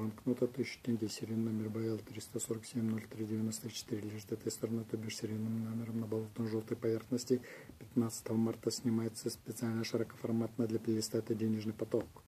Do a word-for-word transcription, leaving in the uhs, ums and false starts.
банкнота тысяча тенге, серийный номер бэ эл триста сорок семь ноль три девяносто четыре, лежит этой стороны, то бишь серийным номером на болотно-желтой поверхности. пятнадцатого марта снимается специально широкоформатно для плейлиста «Это денежный поток».